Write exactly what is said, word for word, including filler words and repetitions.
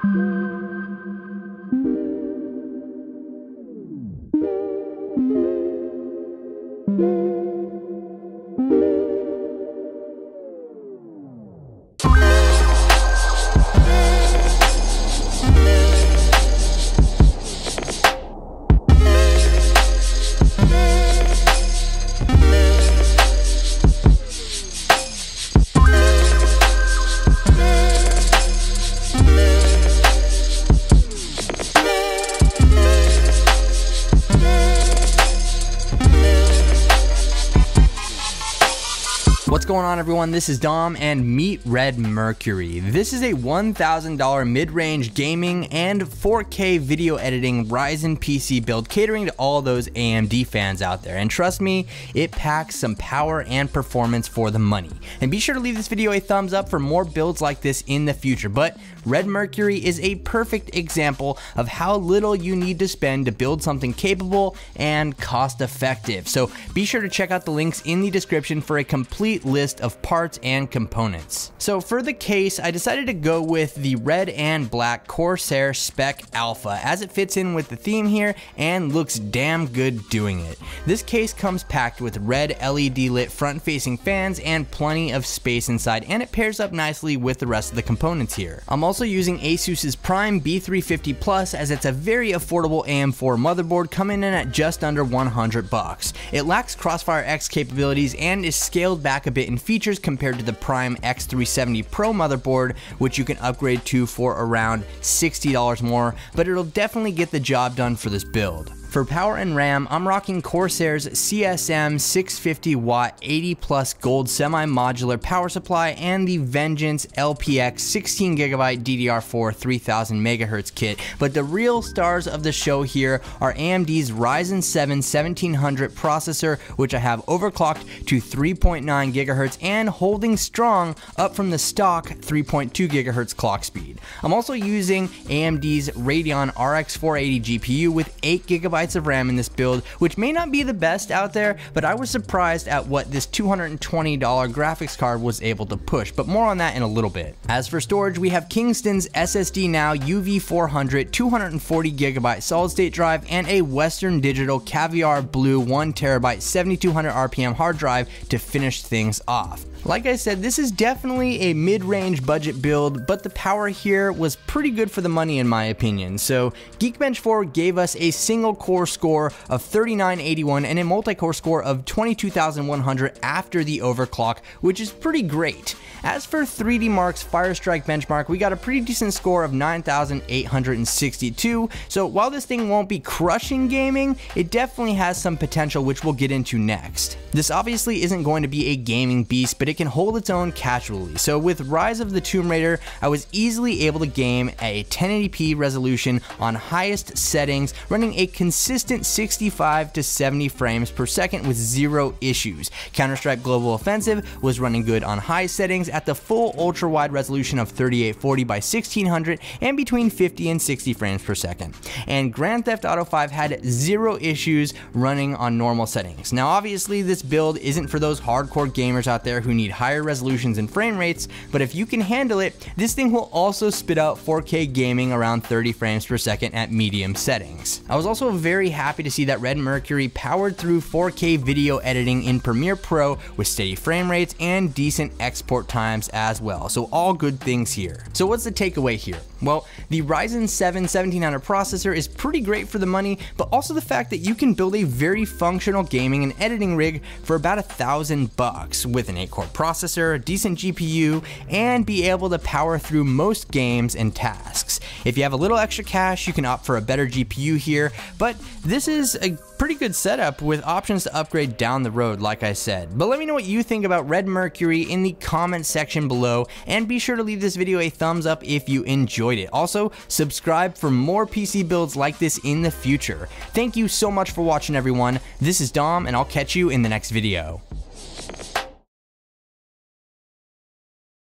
What's going on, everyone? This is Dom and meet Red Mercury. This is a one thousand dollar mid-range gaming and four K video editing Ryzen P C build catering to all those A M D fans out there. And trust me, it packs some power and performance for the money. And be sure to leave this video a thumbs up for more builds like this in the future. But Red Mercury is a perfect example of how little you need to spend to build something capable and cost effective. So be sure to check out the links in the description for a complete list of parts and components. So for the case, I decided to go with the red and black Corsair Spec Alpha, as it fits in with the theme here and looks damn good doing it. This case comes packed with red L E D lit front facing fans and plenty of space inside, and it pairs up nicely with the rest of the components here. I'm also using Asus's Prime B three fifty Plus, as it's a very affordable A M four motherboard coming in at just under one hundred bucks. It lacks Crossfire X capabilities and is scaled back a bit in features compared to the Prime X three seventy Pro motherboard, which you can upgrade to for around sixty dollars more, but it'll definitely get the job done for this build. For power and RAM, I'm rocking Corsair's C S M six fifty watt eighty plus gold semi-modular power supply and the Vengeance L P X sixteen gigabyte D D R four three thousand megahertz kit. But the real stars of the show here are A M D's Ryzen seven seventeen hundred processor, which I have overclocked to three point nine gigahertz and holding strong up from the stock three point two gigahertz clock speed. I'm also using A M D's Radeon R X four eighty G P U with eight gigabytes of RAM in this build, which may not be the best out there, but I was surprised at what this two hundred twenty dollar graphics card was able to push, but more on that in a little bit. As for storage, we have Kingston's S S D Now U V four hundred two hundred forty gigabyte solid state drive and a Western Digital Caviar Blue one terabyte seventy-two hundred R P M hard drive to finish things off. Like I said, this is definitely a mid-range budget build, but the power here was pretty good for the money in my opinion. So Geekbench four gave us a single core score of thirty-nine eighty-one and a multi-core score of twenty-two thousand one hundred after the overclock, which is pretty great. As for three D Mark's Firestrike benchmark, we got a pretty decent score of nine thousand eight hundred sixty-two, so while this thing won't be crushing gaming, it definitely has some potential, which we'll get into next. This obviously isn't going to be a gaming beast, but it can hold its own casually. So with Rise of the Tomb Raider, I was easily able to game at a ten eighty p resolution on highest settings, running a consistent sixty-five to seventy frames per second with zero issues. Counter-Strike Global Offensive was running good on high settings at the full ultra-wide resolution of thirty-eight forty by sixteen hundred and between fifty and sixty frames per second. And Grand Theft Auto five had zero issues running on normal settings. Now obviously this build isn't for those hardcore gamers out there who need higher resolutions and frame rates, but if you can handle it, this thing will also spit out four K gaming around thirty frames per second at medium settings. I was also very happy to see that Red Mercury powered through four K video editing in Premiere Pro with steady frame rates and decent export times as well, so all good things here. So what's the takeaway here? Well, the Ryzen seven seventeen hundred processor is pretty great for the money, but also the fact that you can build a very functional gaming and editing rig for about a thousand bucks with an eight core processor, a decent G P U, and be able to power through most games and tasks. If you have a little extra cash, you can opt for a better G P U here, but this is a pretty good setup with options to upgrade down the road, like I said. But let me know what you think about Red Mercury in the comment section below, and be sure to leave this video a thumbs up if you enjoyed it. Also, subscribe for more P C builds like this in the future. Thank you so much for watching, everyone. This is Dom, and I'll catch you in the next video.